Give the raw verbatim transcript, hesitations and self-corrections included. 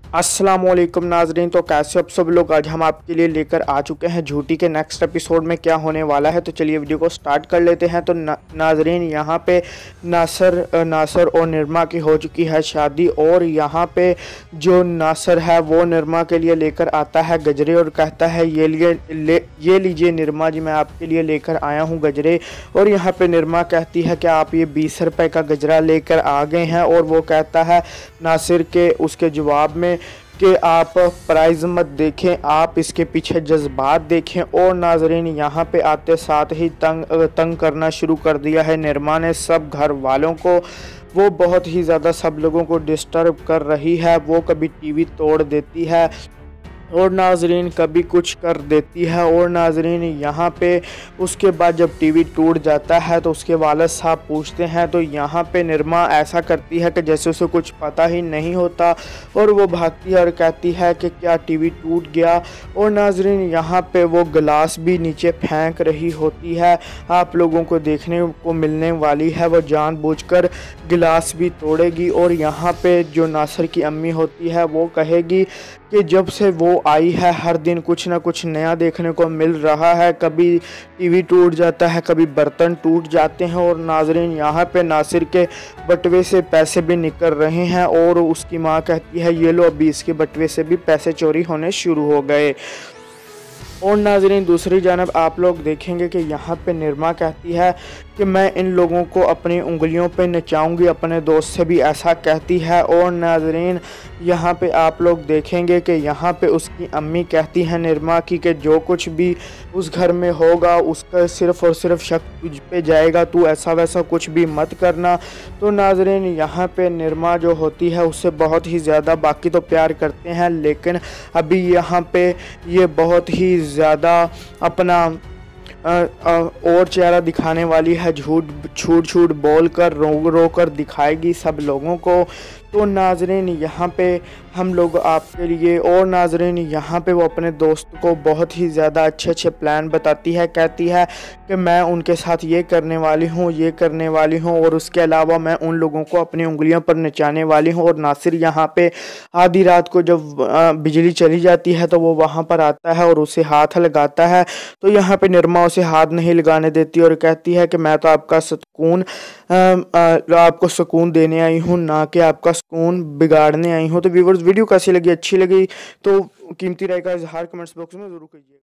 अस्सलामुअलैकुम नाजरीन। तो कैसे आप सब लोग, आज हम आपके लिए लेकर आ चुके हैं झूठी के नेक्स्ट एपिसोड में क्या होने वाला है। तो चलिए वीडियो को स्टार्ट कर लेते हैं। तो ना, नाजरीन यहाँ पे नासर नासर और निरमा की हो चुकी है शादी, और यहाँ पे जो नासर है वो निरमा के लिए लेकर आता है गजरे और कहता है ये लिए ले ये लीजिए निरमा जी, मैं आपके लिए लेकर आया हूँ गजरे। और यहाँ पे निरमा कहती है कि आप ये बीस रुपए का गजरा लेकर आ गए हैं, और वो कहता है नासिर के उसके जवाब में कि आप प्राइज़ मत देखें, आप इसके पीछे जज्बात देखें। और नाजरीन यहाँ पे आते साथ ही तंग तंग करना शुरू कर दिया है निरमा ने सब घर वालों को। वो बहुत ही ज़्यादा सब लोगों को डिस्टर्ब कर रही है। वो कभी टीवी तोड़ देती है और नाजरीन कभी कुछ कर देती है। और नाजरीन यहाँ पे उसके बाद जब टीवी टूट जाता है तो उसके वालिद साहब पूछते हैं, तो यहाँ पे निरमा ऐसा करती है कि जैसे उसे कुछ पता ही नहीं होता, और वो भागती है और कहती है कि क्या टीवी टूट गया। और नाजरीन यहाँ पे वो गिलास भी नीचे फेंक रही होती है। आप लोगों को देखने को मिलने वाली है वो जानबूझकर गिलास भी तोड़ेगी। और यहाँ पे जो नासिर की अम्मी होती है वो कहेगी कि जब से वो आई है हर दिन कुछ ना कुछ नया देखने को मिल रहा है, कभी टीवी टूट जाता है, कभी बर्तन टूट जाते हैं। और नाजरीन यहाँ पे नासिर के बटवे से पैसे भी निकल रहे हैं, और उसकी माँ कहती है ये लो अभी इसके बटवे से भी पैसे चोरी होने शुरू हो गए। और नाजरीन दूसरी जानब आप लोग देखेंगे कि यहाँ पे निरमा कहती है कि मैं इन लोगों को अपनी उंगलियों पे नचाऊंगी, अपने दोस्त से भी ऐसा कहती है। और नाजरीन यहाँ पे आप लोग देखेंगे कि यहाँ पे उसकी अम्मी कहती है निरमा की कि जो कुछ भी उस घर में होगा उसका सिर्फ़ और सिर्फ शक तुझ पे जाएगा, तू ऐसा वैसा कुछ भी मत करना। तो नाजरीन यहाँ पे निरमा जो होती है उससे बहुत ही ज़्यादा बाकी तो प्यार करते हैं, लेकिन अभी यहाँ पे ये बहुत ही ज़्यादा अपना आ, आ, और चेहरा दिखाने वाली है, झूठ झूठ झूठ बोल कर रो रो कर दिखाएगी सब लोगों को। तो नाजरीन यहाँ पे हम लोग आपके लिए, और नाजरीन यहाँ पे वो अपने दोस्त को बहुत ही ज़्यादा अच्छे अच्छे प्लान बताती है, कहती है कि मैं उनके साथ ये करने वाली हूँ ये करने वाली हूँ और उसके अलावा मैं उन लोगों को अपनी उंगलियों पर नचाने वाली हूँ। और नासिर यहाँ पे आधी रात को जब बिजली चली जाती है तो वो वहाँ पर आता है और उसे हाथ लगाता है। तो यहाँ पे निरमा उसे हाथ नहीं लगाने देती और कहती है कि मैं तो आपका सुकून आपको सुकून देने आई हूँ, ना कि आपका सुकून बिगाड़ने आई हूँ। तो व्यूअर्स वीडियो कैसी लगी, अच्छी लगी तो कीमती राय का इजहार कमेंट्स बॉक्स में ज़रूर कीजिए।